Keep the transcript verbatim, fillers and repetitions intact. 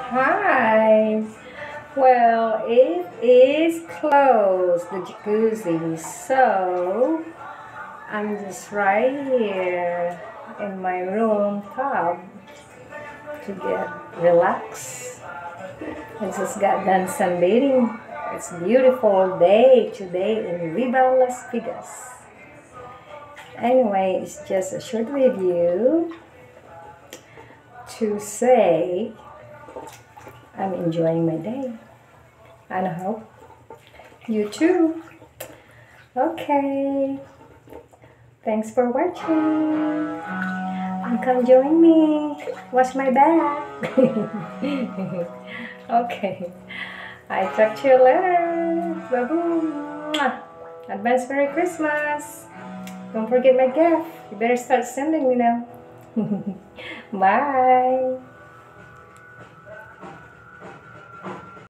Hi. Well, it is closed, the jacuzzi. So I'm just right here in my room tub to get relaxed. I just got done sunbathing. It's a beautiful day today in Viva Las Vegas. Anyway, it's just a short review to say I'm enjoying my day. And I hope you too. Okay. Thanks for watching. And come join me. Watch my back. Okay. I talk to you later. Bye-bye. Advance Merry Christmas. Don't forget my gift. You better start sending me now. Bye.